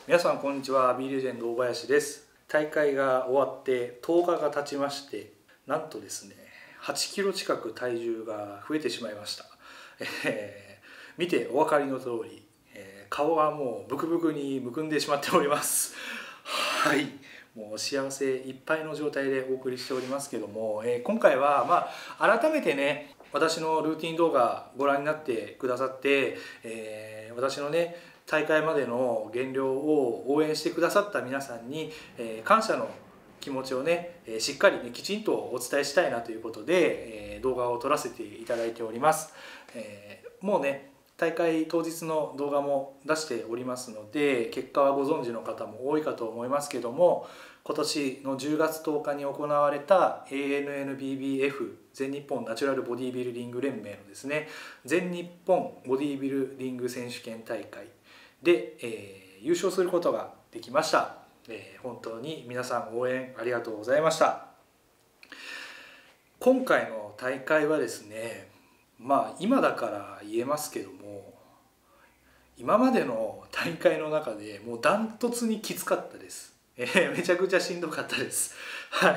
皆さんこんにちは。 B レジェンド大林です。大会が終わって10日が経ちまして、なんとですね8キロ近く体重が増えてしまいました。見てお分かりの通り、顔がもうブクブクにむくんでしまっております。はい、もう幸せいっぱいの状態でお送りしておりますけども、今回は改めてね、私のルーティン動画ご覧になってくださって、私のね大会までの減量を応援してくださった皆さんに、感謝の気持ちをねしっかりねきちんとお伝えしたいなということで、動画を撮らせていただいております。もうね大会当日の動画も出しておりますので、結果はご存知の方も多いかと思いますけども、今年の10月10日に行われた ANNBBF 全日本ナチュラルボディビルディング連盟のですね全日本ボディビルディング選手権大会で、優勝することができました。本当に皆さん応援ありがとうございました。今回の大会はですね、今だから言えますけども、今までの大会の中でもうダントツにきつかったです。めちゃくちゃしんどかったです。はい。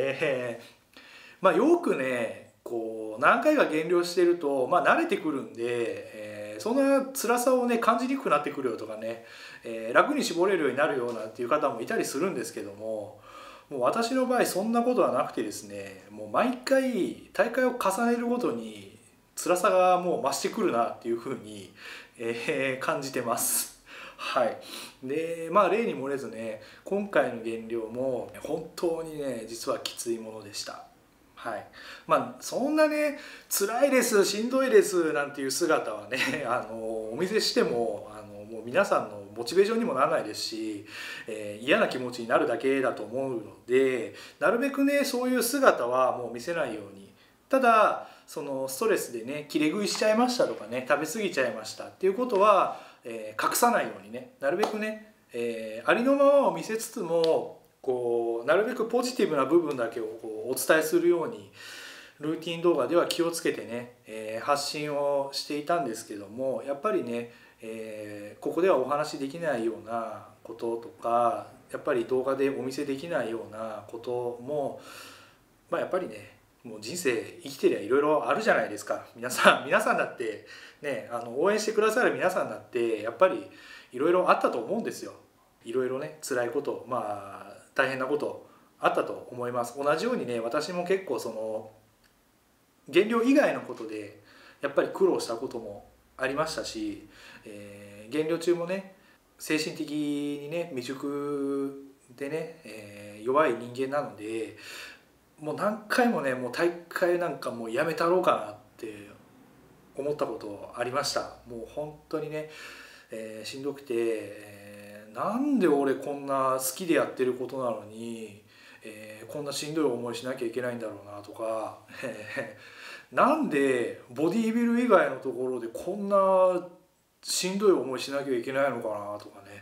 よくねこう何回か減量してると、慣れてくるんで、そんな辛さをね感じにくくなってくるよとかね、楽に絞れるようになるようなっていう方もいたりするんですけども、もう私の場合そんなことはなくてですね、もう毎回大会を重ねるごとに辛さがもう増してくるなっていうふうに、感じてます。はい。で例に漏れずね、今回の減量も本当にね実はきついものでした。はい、そんなね辛いですしんどいですなんていう姿はねお見せしてももう皆さんのモチベーションにもならないですし、嫌な気持ちになるだけだと思うので、なるべくねそういう姿はもう見せないように。ただそのストレスでね切れ食いしちゃいましたとかね、食べ過ぎちゃいましたっていうことは、隠さないようにね、なるべくね、ありのままを見せつつもなるべくポジティブな部分だけをお伝えするようにルーティン動画では気をつけてね、発信をしていたんですけども、やっぱりね、ここではお話しできないようなこととか、やっぱり動画でお見せできないようなことも、やっぱりねもう人生生きてりゃいろいろあるじゃないですか。皆さんだってね、応援してくださる皆さんだってやっぱりいろいろあったと思うんですよ。いろいろね辛いこと、大変なことあったと思います。同じようにね私も結構その減量以外のことでやっぱり苦労したこともありましたし、減量中もね精神的にね未熟でね、弱い人間なので、もう何回もねもう大会なんかもうやめたろうかなって思ったことありました。もう本当にね、しんどくて、なんで俺こんな好きでやってることなのに、こんなしんどい思いしなきゃいけないんだろうなとか、なんでボディービル以外のところでこんなしんどい思いしなきゃいけないのかなとかね、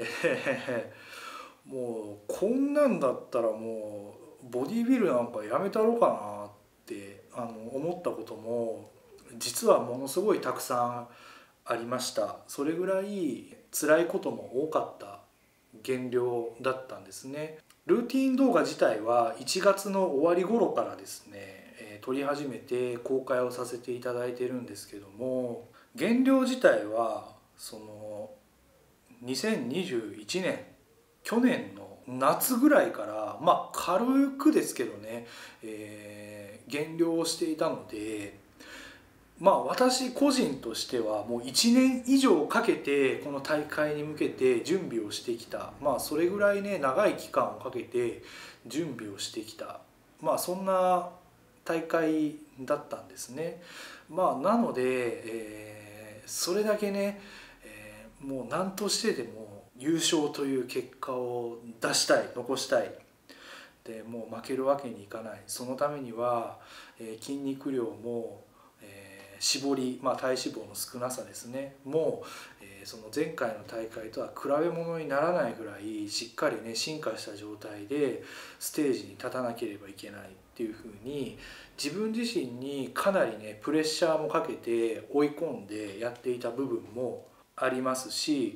もうこんなんだったらもうボディービルなんかやめたろうかなって思ったことも実はものすごいたくさんありました。それぐらい辛いことも多かった減量だったんですね。ルーティン動画自体は1月の終わり頃からですね、撮り始めて公開をさせていただいているんですけども、減量自体はその2021年去年の夏ぐらいから軽くですけどね、減量をしていたので、私個人としてはもう1年以上かけてこの大会に向けて準備をしてきた、それぐらいね長い期間をかけて準備をしてきた、そんな大会だったんですね。なので、それだけね、もう何としてでも優勝という結果を出したい、残したい。でもう負けるわけにいかない。そのためには、筋肉量も絞り、体脂肪の少なさですねもう、その前回の大会とは比べ物にならないぐらいしっかりね進化した状態でステージに立たなければいけないっていうふうに自分自身にかなりねプレッシャーもかけて追い込んでやっていた部分もありますし、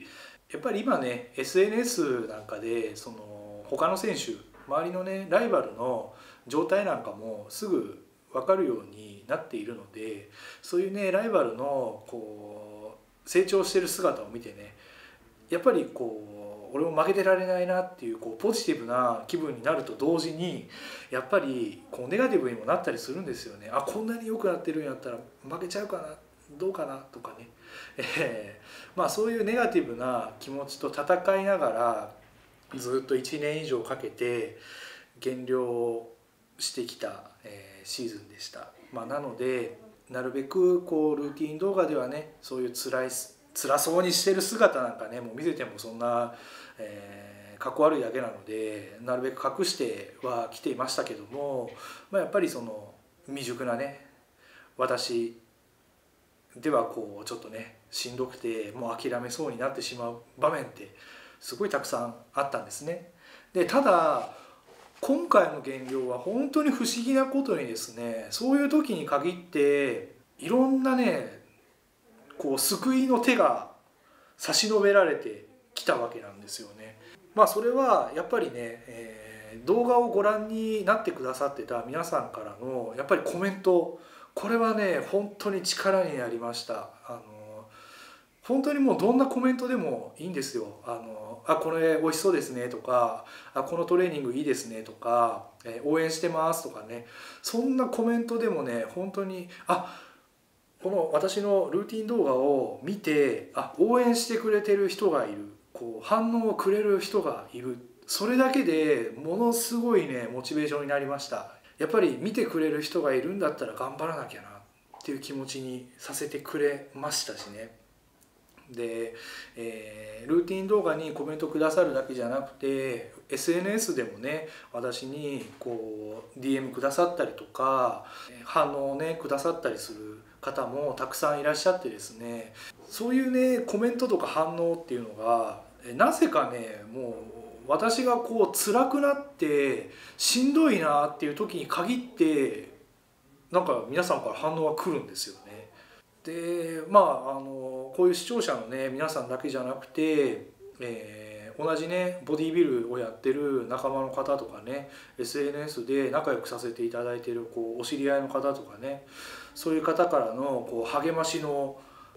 やっぱり今ね SNS なんかでその他の選手周りのねライバルの状態なんかもすぐ分かるようになっているので、そういうねライバルのこう成長してる姿を見てね、やっぱりこう俺も負けてられないなっていうこうポジティブな気分になると同時に、やっぱりこうネガティブにもなったりするんですよね。あ、こんなに良くなってるんやったら負けちゃうかな、どうかなとかね、まあそういうネガティブな気持ちと戦いながらずっと1年以上かけて減量してきた、シーズンでした。まあ、なのでなるべくこうルーティン動画ではね、そういう辛そうにしてる姿なんかねもう見せてもそんな、かっこ悪いだけなのでなるべく隠してはきていましたけども、まあ、やっぱりその未熟なね私ではこうちょっとねしんどくてもう諦めそうになってしまう場面ってすごいたくさんあったんですね。でただ今回の減量は本当に不思議なことにですね、そういう時に限っていろんなねこう救いの手が差し伸べられてきたわけなんですよね。まあそれはやっぱりね、動画をご覧になってくださってた皆さんからのやっぱりコメント、これはね本当に力になりました。本当にもうどんなコメントでもいいんですよ。これ美味しそうですねとか、このトレーニングいいですねとか、応援してますとかね、そんなコメントでもね本当にこの私のルーティン動画を見て応援してくれてる人がいる、こう反応をくれる人がいる、それだけでものすごいねモチベーションになりました。やっぱり見てくれる人がいるんだったら頑張らなきゃなっていう気持ちにさせてくれましたしね。で、ルーティン動画にコメントくださるだけじゃなくて SNS でもね私にこう DM くださったりとか反応をねくださったりする方もたくさんいらっしゃってですね、そういうねコメントとか反応っていうのがなぜかねもう私がこう辛くなってしんどいなっていう時に限ってなんか皆さんから反応が来るんですよね。でこういう視聴者のね皆さんだけじゃなくて、同じねボディービルをやってる仲間の方とかね SNS で仲良くさせていただいてるこうお知り合いの方とかね、そういう方からのこう励ましの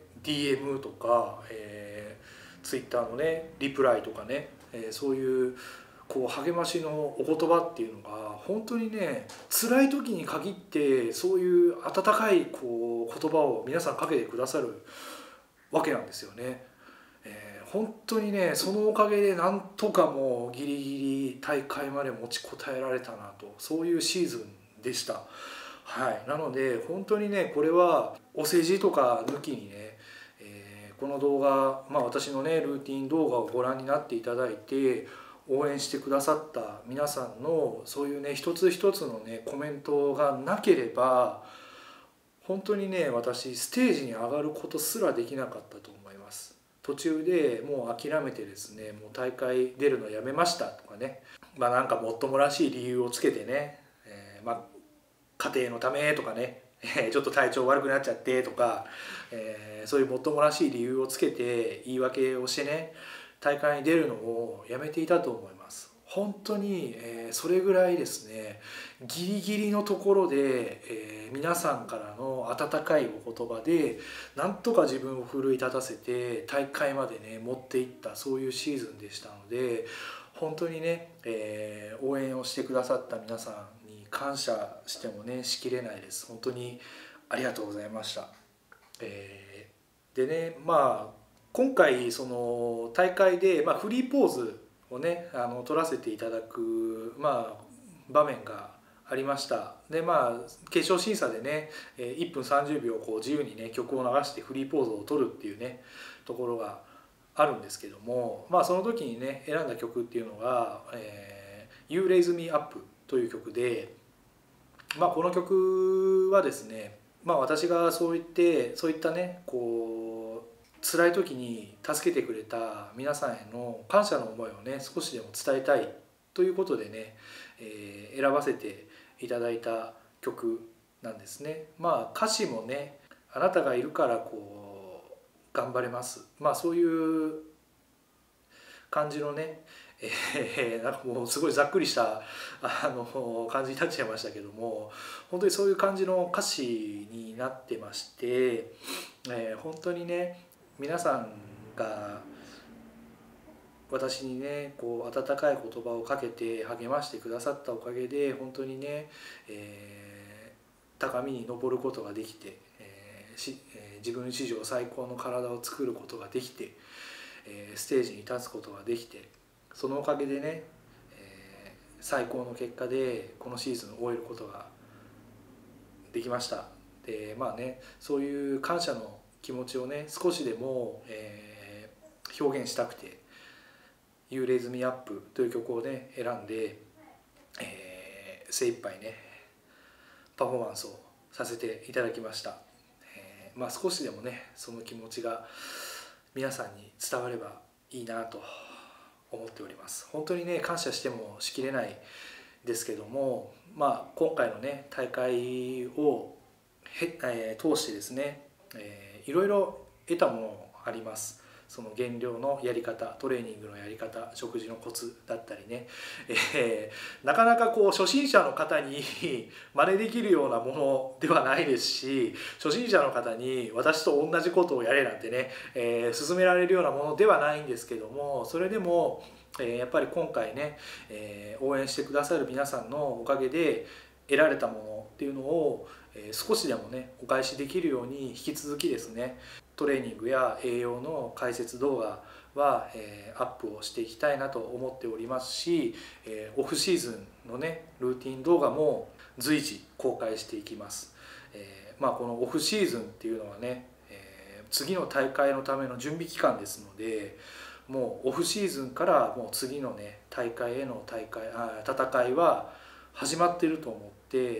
DM とか、Twitter のねリプライとかね、そういうこう励ましのお言葉っていうのが本当にね辛い時に限ってそういう温かいこう言葉を皆さんかけてくださるわけなんですよね。本当にねそのおかげでなんとかもうギリギリ大会まで持ちこたえられたなと、そういうシーズンでした。はい、なので本当にねこれはお世辞とか抜きにね、この動画、私のねルーティン動画をご覧になっていただいて応援してくださった皆さんのそういうね一つ一つのねコメントがなければ本当にね私ステージに上がることすらできなかったと思います。途中でもう諦めてですね、もう大会出るのやめましたとかね、なんかもっともらしい理由をつけてね、家庭のためとかね、ちょっと体調悪くなっちゃってとか、そういうもっともらしい理由をつけて言い訳をしてね大会に出るのをやめていたと思います。本当に、それぐらいですねギリギリのところで、皆さんからの温かいお言葉でなんとか自分を奮い立たせて大会までね持っていった、そういうシーズンでしたので本当にね、応援をしてくださった皆さんに感謝してもねしきれないです。本当にありがとうございました。でね今回その大会で、フリーポーズをね取らせていただく、場面がありました。で決勝審査でね1分30秒こう自由にね曲を流してフリーポーズを取るっていうねところがあるんですけども、その時にね選んだ曲っていうのが「You Raise Me Up」という曲で、この曲はですね、私がそういったねこう辛い時に助けてくれた皆さんへの感謝の思いをね少しでも伝えたいということでね、選ばせていただいた曲なんですね。歌詞もね「あなたがいるからこう頑張れます」そういう感じのね、なんかもうすごいざっくりした感じになっちゃいましたけども、本当にそういう感じの歌詞になってまして、本当にね皆さんが私にねこう温かい言葉をかけて励ましてくださったおかげで本当にね、高みに登ることができて、自分史上最高の体を作ることができて、ステージに立つことができて、そのおかげでね、最高の結果でこのシーズンを終えることができました。でまあねそういう感謝の気持ちをね少しでも、表現したくて「You Raise Me Up」という曲をね選んで、精一杯ねパフォーマンスをさせていただきました。まあ少しでもねその気持ちが皆さんに伝わればいいなと思っております。本当にね感謝してもしきれないですけども、まあ今回のね大会を通してですね、いろいろ得たものあります。その減量のやり方、トレーニングのやり方、食事のコツだったりね、なかなかこう初心者の方に真似できるようなものではないですし、初心者の方に私と同じことをやれなんてね、勧められるようなものではないんですけども、それでもやっぱり今回ね、応援してくださる皆さんのおかげで得られたものっていうのを少しでもねお返しできるように引き続きですねトレーニングや栄養の解説動画はアップをしていきたいなと思っておりますし、オフシーズンのねルーティン動画も随時公開していきます。まあこのオフシーズンっていうのはね次の大会のための準備期間ですので、もうオフシーズンからもう次のね大会への戦いは始まっていると思って、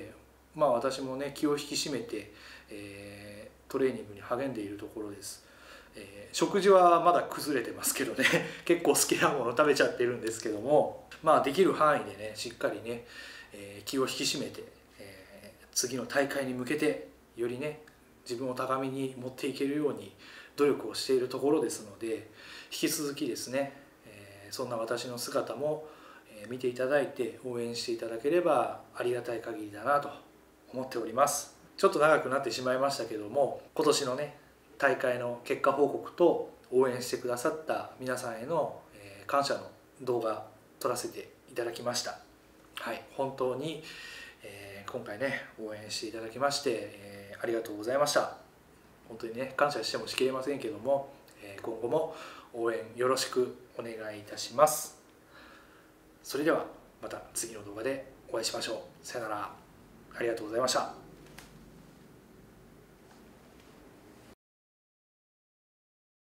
まあ私もね気を引き締めて、トレーニングに励んでいるところです。食事はまだ崩れてますけどね結構好きなもの食べちゃってるんですけども、まあできる範囲でねしっかりね、気を引き締めて、次の大会に向けてよりね自分を高みに持っていけるように努力をしているところですので、引き続きですね、そんな私の姿も見ていただいて応援していただければありがたい限りだなと思っております。ちょっと長くなってしまいましたけども、今年のね大会の結果報告と応援してくださった皆さんへの感謝の動画撮らせていただきました。はい、本当に今回ね応援していただきましてありがとうございました。本当にね感謝してもしきれませんけども、今後も応援よろしくお願いいたします。それではまた次の動画でお会いしましょう。さよなら。ありがとうございました。